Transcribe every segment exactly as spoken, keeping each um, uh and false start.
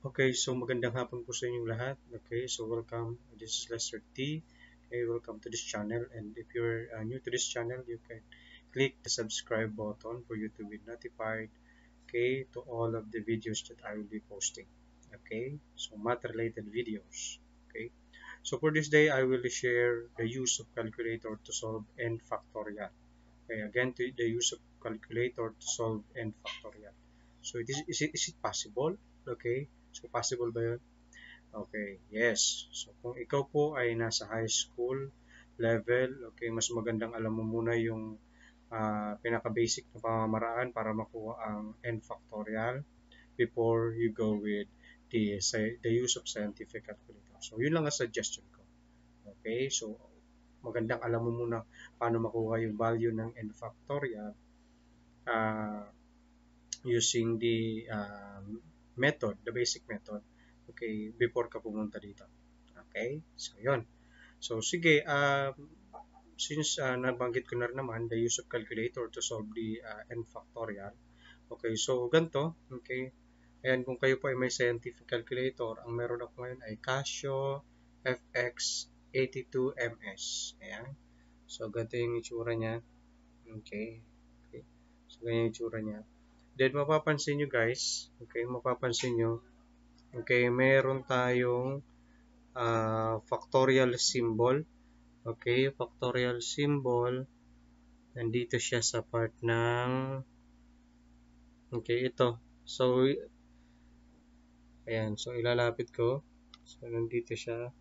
Okay, so magandang hapon po sa inyong lahat. Okay, so welcome. This is Lester T. Okay, welcome to this channel. And if you're uh, new to this channel, you can click the subscribe button for you to be notified, okay, to all of the videos that I will be posting. Okay, so math-related videos. Okay, so for this day, I will share the use of calculator to solve n factorial. Okay, again, to the use of calculator to solve n factorial. So it is, is it, is it possible? Okay, so possible ba yun? Okay, yes. So kung ikaw po ay nasa high school level, okay, mas magandang alam mo muna yung uh, pinaka-basic na pamamaraan para makuha ang n factorial before you go with the, the use of scientific calculator. So yun lang ang suggestion ko. Okay, so magandang alam mo muna paano makuha yung value ng n factorial uh, using the um, method, the basic method, okay, before ka pumunta dito. Okay, so yun. So sige, um, since uh, nabanggit ko na rin naman the use of calculator to solve the uh, n factorial, okay, so ganito, okay, ayan, kung kayo po ay may scientific calculator, ang meron ako ngayon ay Casio F X eighty-two M S. Ayan, so ganito yung itsura niya. Okay, okay, so ganyan yung itsura niya. Then, mapapansin nyo guys, okay, mapapansin nyo, okay, meron tayong uh, factorial symbol. Okay, factorial symbol. Nandito siya sa part ng, okay, ito. So, ayan, so ilalapit ko. So, nandito siya.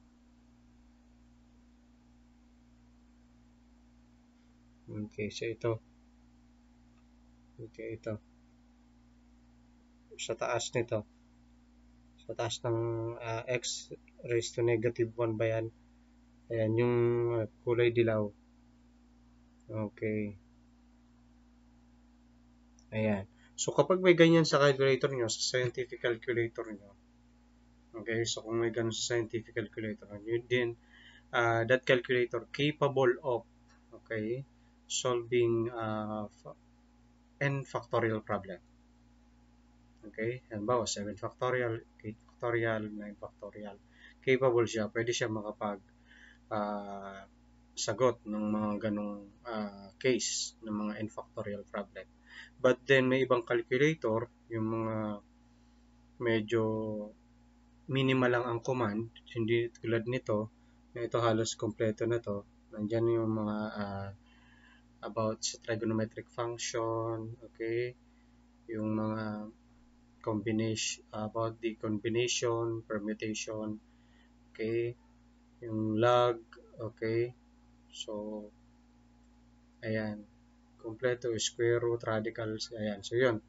Okay, so ito. Okay, ito. Sa taas nito. Sa taas ng uh, x raised to negative one ba yan? Ayan, yung uh, kulay dilaw. Okay. Ayan. So, kapag may ganyan sa calculator nyo, sa scientific calculator nyo, okay, so kung may ganun sa scientific calculator nyo, then, uh, that calculator capable of, okay, solving uh, n factorial problem. Okay, halimbawa, seven factorial, eight factorial, nine factorial. Capable siya, pwede siya makapag uh, sagot ng mga ganong uh, case ng mga n factorial problem. But then may ibang calculator, yung mga medyo minimal lang ang command, hindi tulad nito, na ito halos kompleto na to. Nandiyan yung mga uh, about sa trigonometric function, okay, yung mga combination, about the combination, permutation, okay, yung log, okay, so ayan, kompleto, square root, radicals, ayan, so yun,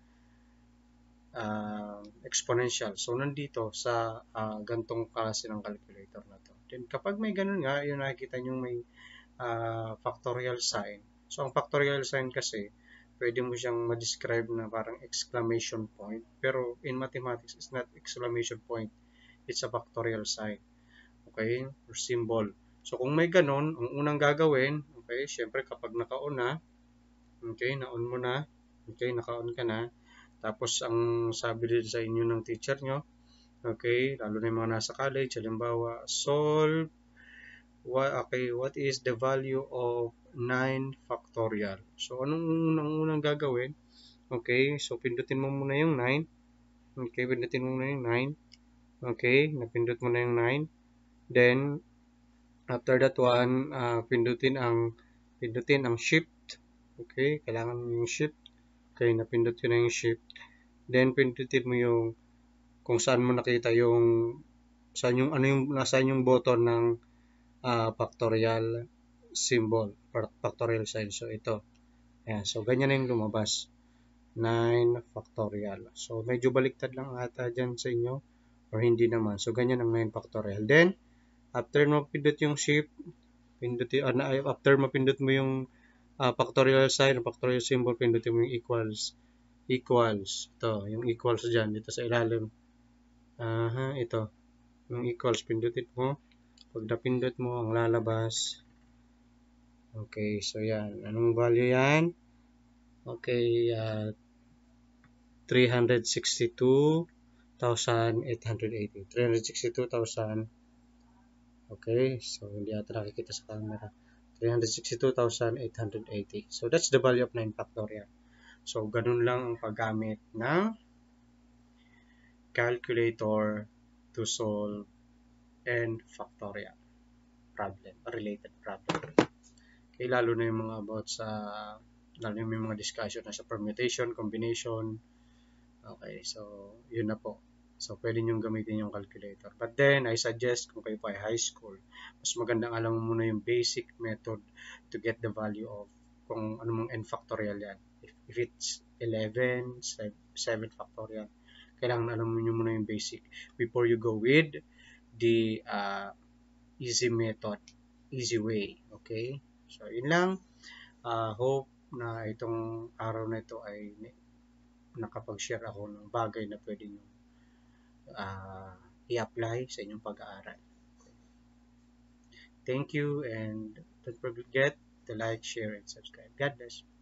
uh, exponential, so nandito sa uh, gantong klase ng calculator na to. Then kapag may ganun nga, yun nakikita nyo may uh, factorial sign. So ang factorial sign kasi pwede mo siyang ma-describe na parang exclamation point, pero in mathematics it's not exclamation point, it's a factorial sign, okay, or symbol. So kung may ganon, ang unang gagawin, okay, syempre kapag naka-on na, okay, na-on mo na, okay, naka-on ka na, tapos ang sabi din sa inyo ng teacher nyo, okay, lalo na yung mga nasa college, halimbawa, solve, what, okay, what is the value of nine factorial? So anong unang unang gagawin? Okay, so pindutin mo muna yung nine. Okay, pindutin mo muna yung nine. Okay, napindot mo na yung nine. Then, after that one, uh, pindutin ang pindutin ang shift. Okay, kailangan mo yung shift. Okay, napindot ko na yung shift. Then, pindutin mo yung kung saan mo nakita yung saan yung ano yung nasaan yung button ng uh, factorial symbol, factorial sign. So, ito. Ayan, so, ganyan na yung lumabas. nine factorial. So, medyo baliktad lang ata dyan sa inyo or hindi naman. So, ganyan ang nine factorial. Then, after mo pindot yung shift, pindutin, uh, after mapindot mo yung uh, factorial sign, factorial symbol, pindutin mo yung equals. Equals. Ito, yung equals dyan, dito sa ilalim. Aha, ito. Yung equals, pindutin mo. Pag napindot mo, ang lalabas. Okay, so yan. Anong value yan? Okay, uh, three hundred sixty-two thousand eight hundred eighty. three hundred sixty-two thousand. Okay, so hindi ata nakikita sa camera. three hundred sixty-two thousand eight hundred eighty. So that's the value of nine factorial. So ganun lang ang paggamit ng calculator to solve n factorial problem, related problem. Okay, lalo na yung mga about sa, lalo yung mga discussion na sa permutation, combination. Okay, so yun na po. So pwede nyo gamitin yung calculator. But then, I suggest kung kayo pa ay high school, mas magandang alam mo muna yung basic method to get the value of kung ano mong n factorial yan. If, if it's eleven, seven factorial, kailangan alam mo nyo muna yung basic before you go with the uh, easy method, easy way. Okay? So, yun lang. Uh, hope na itong araw na ito ay nakapag-share ako ng bagay na pwede nyo uh, i-apply sa inyong pag-aaral. Thank you and don't forget to like, share, and subscribe. God bless.